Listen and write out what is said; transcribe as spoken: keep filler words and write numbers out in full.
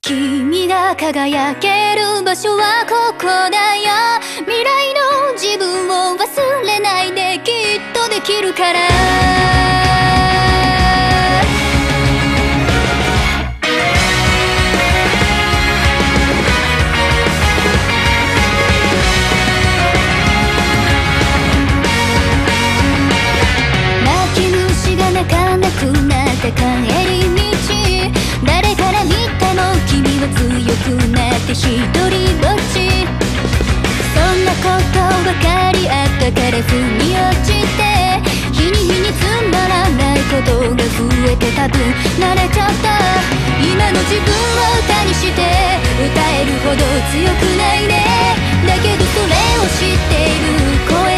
君が輝ける場所はここだよ。未来の自分を忘れないで、きっとできるから。泣き虫が鳴かなくなった帰り道、誰から見ても君は強くなって一人ぼっち。そんなことばかりあったから腑に落ちて、日に日につまらないことが増えて多分慣れちゃった。今の自分を歌にして歌えるほど強くないね。だけどそれを知っている声